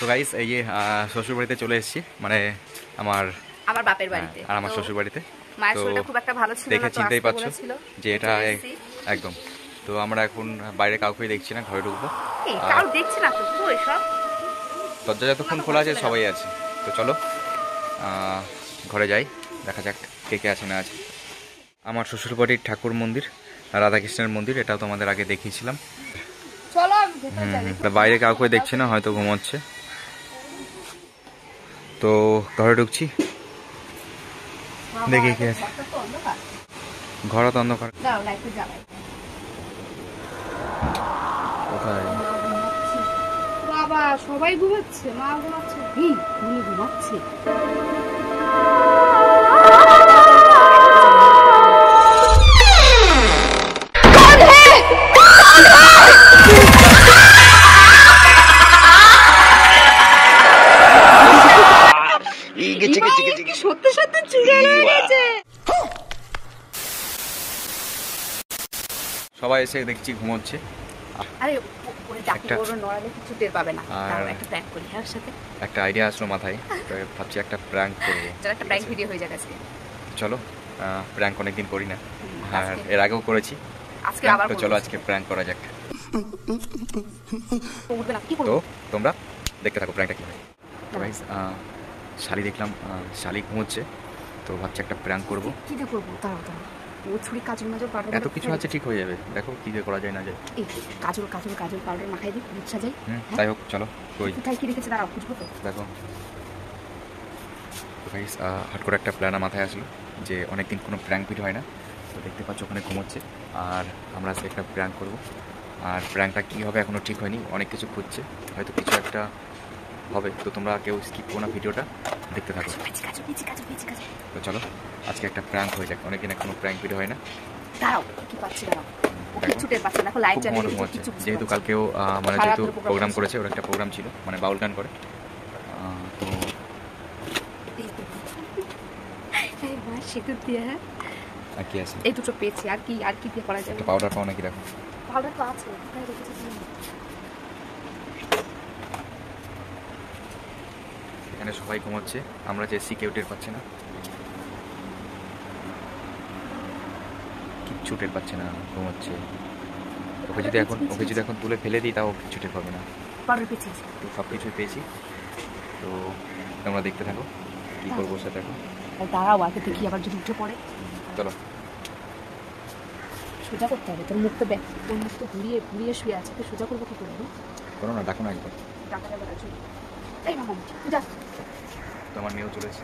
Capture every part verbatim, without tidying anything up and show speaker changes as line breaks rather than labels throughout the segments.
Guys এই যে শ্বশুর বাড়িতে চলে এসেছি, মানে আমার
আমার বাপের বাড়িতে
আর আমার শ্বশুর বাড়িতে।
মায়ের শরীরটা খুব একটা ভালো ছিল না,
দেখে চিনতেই পাচ্ছো যে এটা
একদম।
তো আমরা এখন বাইরে কাউকেই দেখছি না, ঘরে ঢুকবো।
কাউ দেখছি না তো, কই সব
দরজা যতক্ষণ খোলা আছে সবাই আছে। তো চলো ঘরে যাই, দেখা যাক কে কে আছে না আছে। আমার শ্বশুর বাড়ির ঠাকুর মন্দির, রাধাকৃষ্ণের মন্দির, এটাও তোমাদের আগে দেখিয়েছিলাম। বাইরে কাউকে দেখছি না, হয়তো ঘুমোচ্ছে। তো ঘরে ঢুকছি, দেখি কে আছে। ঘর তো অন্ধকার। কোথায়
বাবা? সবাই ঘুমাচ্ছে, মা ঘুমাচ্ছে, উনি ঘুমাচ্ছে। সত্যি সত্যি চুড়ে গেছে।
সবাই এসে দেখছি ঘুমোচ্ছে।
আরে ওরে ডাকি ওরে নড়ালে কিছু টের পাবে না। আর একটা প্র্যাঙ্ক করি এর সাথে। একটা
আইডিয়া আসলো মাথায়, তো ভাবছি একটা প্র্যাঙ্ক করব।
চল একটা প্র্যাঙ্ক ভিডিও হয়ে যাক আজকে।
চলো প্র্যাঙ্ক অনেকদিন করি না, আর এর আগেও করেছি,
আজকে আবার
তো চলো আজকে প্র্যাঙ্ক করা যাক। তো তোমরা দেখতে থাকো প্র্যাঙ্কটা কি হয়। গাইস শালি দেখলাম, শালি ঘুমোচ্ছে, তো ভাবছি একটা প্র্যাঙ্ক করবো।
কি দিয়ে করবো? দাঁড়াও দাঁড়াও, ও ছুরি কাজল মাজল পাউডার
এত কিছু আছে, ঠিক হয়ে যাবে। দেখো কি দিয়ে করা যায় না যায়।
এই কাজল কাজল কাজল পাউডার মাখাই দিই, বুঝছা যায়।
তাই হোক, চলো। কই
কোথায় কি রেখেছে দাঁড়াও, বুঝবো তো।
দেখো তো গাইস হট করে একটা প্ল্যান মাথায় আসলো যে অনেকদিন কোনো প্র্যাঙ্ক ভিডিও হয় না। তো দেখতে পাচ্ছ ওখানে ঘুমোচ্ছে, আর আমরা আজকে একটা প্র্যাঙ্ক করবো। আর প্র্যাঙ্কটা কী হবে এখনও ঠিক হয়নি, অনেক কিছু খুঁজছে, হয়তো কিছু একটা হবে। তো তোমরা কেউ স্কিপ করো না, ভিডিওটা দেখতে থাকো। তো চলো আজকে একটা প্র্যাঙ্ক হয়ে যাক, অনেকদিন এখনো প্র্যাঙ্ক ভিডিও হয় না।
দাঁড়াও কি পাচ্ছি, দাঁড়াও কিছুতে পাচ্ছি না, লাইট জ্বালিয়ে কিছু।
যেহেতু কালকেও মানে যেহেতু প্রোগ্রাম করেছে, ওর একটা প্রোগ্রাম ছিল, মানে বাউল গান করে। তো
সেতু দিয়ে
আর কি আছে,
এই দুটো পেয়েছি, আর কি আর কি দিয়ে করা যাবে?
পাউডার পাও নাকি? দেখো
পাউডার তো আছে, কোথায় রেখেছি?
এখানে সবাই ঘুমোচ্ছে, আমরা যে সিকিউ টের পাচ্ছি না, কিচ্ছু টের পাচ্ছে না, ঘুমোচ্ছে। ওকে যদি এখন ওকে যদি এখন তুলে ফেলে দিই তাও কিচ্ছু টের পাবে না। তো সব কিছুই পেয়েছি, তো তোমরা দেখতে থাকো কী করবো সেটা। দেখো
দাঁড়াও, আগে দেখি আবার যদি উঠে পড়ে।
চলো
সোজা করতে হবে, তোর মুখটা ব্যাক, তোর মুখটা ঘুরিয়ে ঘুরিয়ে শুয়ে আছে, তুই সোজা করবো কি করবো?
করো না, ডাকো না একবার।
ডাকা যাবে না, এই মামা যা।
তোমার মেয়েও চলেছে,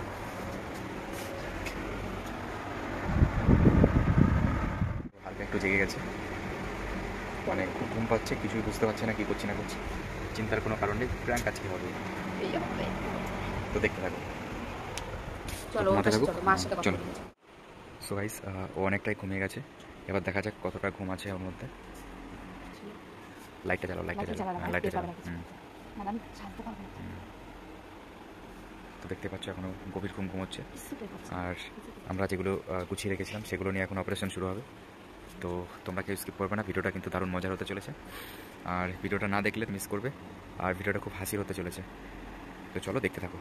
হালকা একটু জেগে গেছে, মানে খুব ঘুম পাচ্ছে, কিছুই বুঝতে পারছে না কি করছি না করছি। চিন্তার কোনো কারণ নেই, প্র্যাঙ্ক আজকে হবে। তো দেখতে থাকো,
চলো চলো।
সো গাইস ও অনেকটাই ঘুমিয়ে গেছে, এবার দেখা যাক কতটা ঘুম আছে ওর মধ্যে। লাইটটা জ্বালাও, লাইটটা জ্বালাও, লাইটটা জ্বালাও। তো দেখতে পাচ্ছ এখনো গভীর ঘুম ঘুমোচ্ছে, আর আমরা যেগুলো গুছিয়ে রেখেছিলাম সেগুলো নিয়ে এখন অপারেশন শুরু হবে। তো তোমরা কেউ স্কিপ করবে না, ভিডিওটা কিন্তু দারুণ মজার হতে চলেছে, আর ভিডিওটা না দেখলে মিস করবে, আর ভিডিওটা খুব হাসির হতে চলেছে। তো চলো দেখতে থাকো।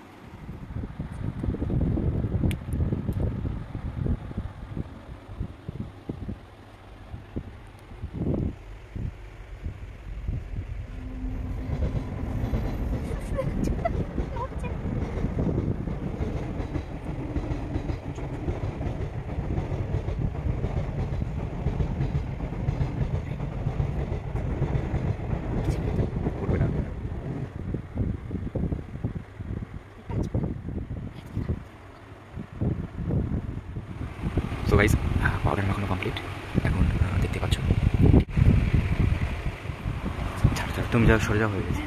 তো গাইস পাউডার মাখানো কমপ্লিট, এখন দেখতে পাচ্ছ। তুমি যাও, সরে যাও, হয়ে গেছে।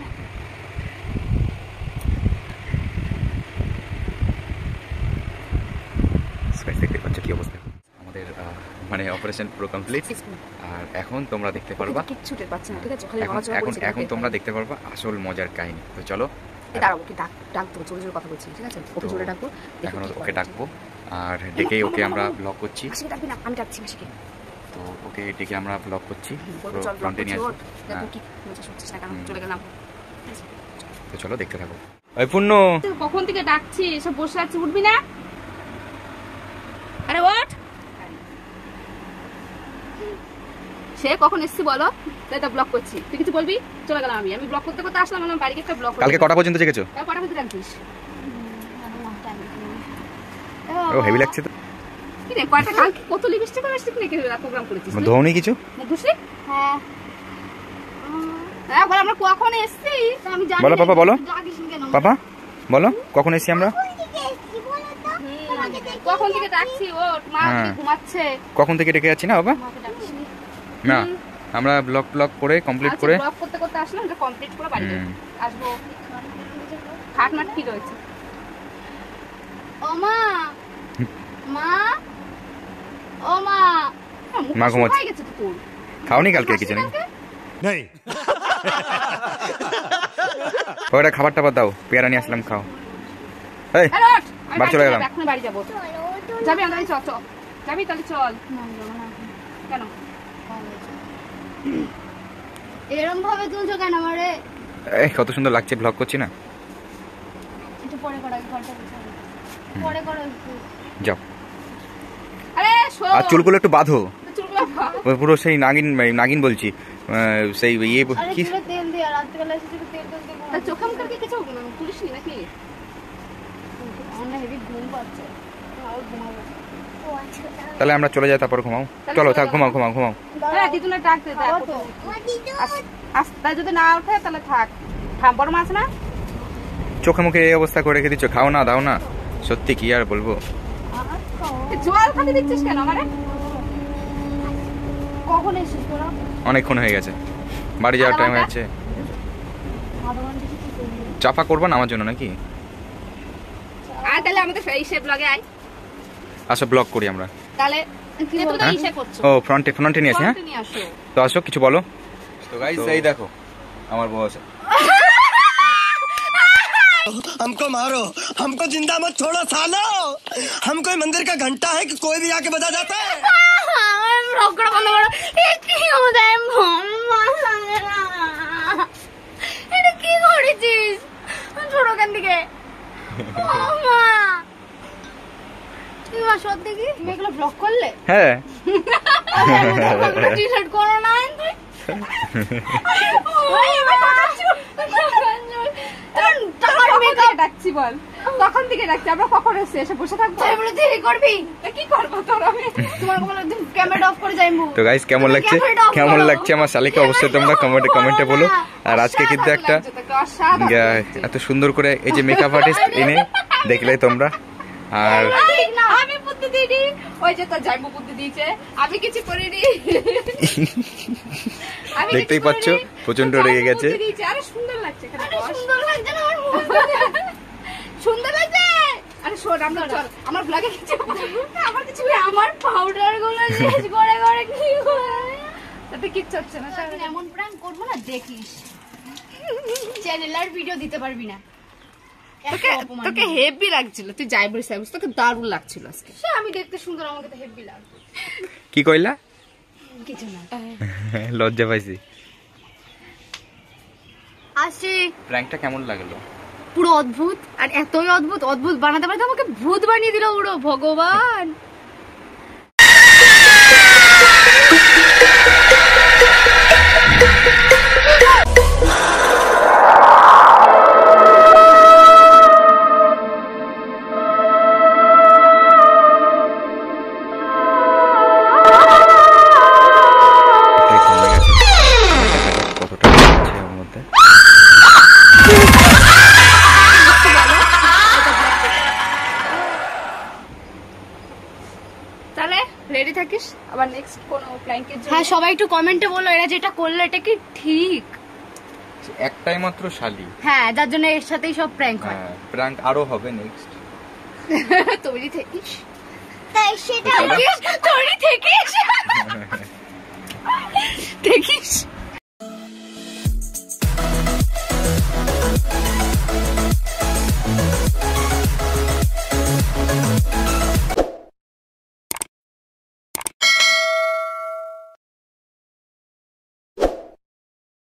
দেখতে পাচ্ছ কি অবস্থা আমাদের, মানে অপারেশন পুরো কমপ্লিট। আর এখন তোমরা দেখতে পারবা, এখন এখন তোমরা দেখতে পারবা আসল মজার কাহিনী। তো চলো এখন ওকে ডাকবো, আর ডেকে ওকে আমরা ব্লগ করছি। তো ওকে ডেকে আমরা ব্লগ করছি, ফ্রন্টে নিয়ে আসবো। তো চলো দেখতে থাকো। ওই পূর্ণ,
কখন থেকে ডাকছি, সব বসে আছি, উঠবি না? আরে ওঠ, সে কখন এসছি বলো? এটা ব্লক করছি, তুই কিছু বলবি? চলে গেলাম আমি আমি ব্লক করতে করতে আসলাম, আমার বাড়িতে একটা ব্লক।
কালকে কটা পর্যন্ত জেগেছো?
কটা পর্যন্ত রাখছিস?
ও হেভি লাগছে তো।
কি রে, কয়টা কালকে কত লিপস্টিক আর লিপস্টিক নিয়ে প্রোগ্রাম করেছিস?
ধোনি কিছু
মুখ ঘুষলি? হ্যাঁ হ্যাঁ, বল আমরা কখন এসছি আমি জানি।
বলো পাপা, বলো
জাগিস কেন
পাপা, বলো কখন এসছি আমরা?
কখন থেকে ডাকছি, ও মা ঘুমাচ্ছে।
কখন থেকে ডেকে যাচ্ছি না বাবা? না, আমরা ব্লগ ব্লগ করে কমপ্লিট করে
ব্লগ করতে করতে আসলাম, এটা কমপ্লিট করে বাড়ি আসবো। খাট মাট কি রয়েছে? ও মা, মা, ও মা,
মা ঘুমাচ্ছে।
গেছে তো তোর,
খাওনি কালকে কিছু নেই? নেই। ওটা খাবার টাবার দাও, পেয়ারা নিয়ে আসলাম, খাও। এই বাড়ি চলে গেলাম।
এখন বাড়ি যাবো। যাবি? আমরা চল চল, যাবি তাহলে চল। কেন এরকম ভাবে তুলছো কেন আমারে?
এই কত সুন্দর লাগছে, ব্লগ করছি না?
একটু পরে করো, ঘরটা পরে করো,
যাও।
আরে শো,
আর চুলগুলো একটু বাঁধো,
চুলগুলো
পুরো সেই নাগিন নাগিন বলছি, সেই ইয়ে কি
তেল দিয়ে রাতে বেলা এসে তেল তেল দিয়ে চোখে মুখে কি কিছু পুলিশনি নাকি? অনেক হেভি ঘুম পাচ্ছে, আর ঘুমাবো।
তাহলে আমরা চলে যাই, তারপর ঘুমাও। চলো থাক, ঘুমাও ঘুমাও ঘুমাও।
হ্যাঁ দিদুনা ডাক দে, দেখো তো আস্তে, যদি না ওঠে তাহলে থাক। থাম, বড় মাছ না,
চোখে মুখে এই অবস্থা করে রেখে দিচ্ছ, খাও না দাও না, সত্যি কি আর বলবো।
জল খাতে দিচ্ছিস কেন আমারে? কখন এসেছিস তোরা?
অনেকক্ষণ হয়ে গেছে, বাড়ি যাওয়ার টাইম হয়েছে। চাপা করবো না আমার জন্য নাকি?
আর তাহলে আমাদের এই শেপ ব্লগে আয়।
আচ্ছা ব্লগ করি আমরা
তাহলে কি তো ইসে করছো?
ও ফ্রন্টে ফ্রন্টে নিয়ে আসি। হ্যাঁ
নিয়ে আসো
তো, আসো কিছু বলো। তো গাইস এই দেখো আমার বউ আছে।
हमको मारो, हमको जिंदा मत छोड़ो सालो, हम कोई मंदिर का घंटा है कि कोई भी आके बजा जाता है।
ব্লগটা বন্ধ করো। এই কি হচ্ছে মাম্মা? এটা কি করেছিস? ছোট কান দিকে মাম্মা, তুই আসো দেখি। তুমি এগুলো ব্লগ করলে?
হ্যাঁ
ডিলিট করো না তুই। ডাকছি বল, কখন থেকে ডাকছি আমরা? কখন এসে এসে বসে থাকবো? দেরি করবি? কি করবো তোর? আমি তোমার ক্যামেরা অফ করে যাইবো।
তো গাইস কেমন লাগছে, কেমন লাগছে আমার শালিকে অবশ্যই তোমরা কমেন্টে কমেন্টে বলো। আর আজকে কিন্তু একটা এত সুন্দর করে এই যে মেকআপ আর্টিস্ট এনে দেখলে তোমরা। আর
আমি বুদ্ধি দিইনি, ওই যে তোর জাইবু বুদ্ধি দিয়েছে, আমি কিছু করিনি।
দেখতেই পাচ্ছ প্রচন্ড রেগে গেছে।
আরে সুন্দর লাগছে, সুন্দর লাগছে না আমার মুখ? সুন্দর লাগছে। আরে শোন, আমরা চল আমার ব্লগে কিছু, আমার কিছু, আমার পাউডার গুলো শেষ করে করে কি করে তাতে কিচ্ছু হচ্ছে না। এমন প্র্যাঙ্ক করবো না দেখিস, চ্যানেল আর ভিডিও দিতে পারবি না। তোকে হেভি লাগছিল, তুই যাই বলিস, তোকে দারুণ লাগছিল আজকে। আমি দেখতে সুন্দর, আমাকে তো হেভি লাগছে।
কি কইলা?
কিছু না,
লজ্জা পাইছি।
আসি
প্র্যাঙ্কটা কেমন লাগলো?
পুরো অদ্ভুত, আর এতই অদ্ভুত, অদ্ভুত বানাতে পারতে আমাকে ভূত বানিয়ে দিল পুরো। ভগবান রেডি থাকিস আবার নেক্সট কোন প্র্যাঙ্কের জন্য। হ্যাঁ সবাই একটু কমেন্টে বলো এরা যেটা করলো এটা কি ঠিক?
একটাই মাত্র শালি,
হ্যাঁ যার জন্য এর সাথেই সব প্র্যাঙ্ক হয়।
হ্যাঁ প্র্যাঙ্ক আরো হবে নেক্সট।
তৈরি থাকিস, তাই সেটা তৈরি থাকিস।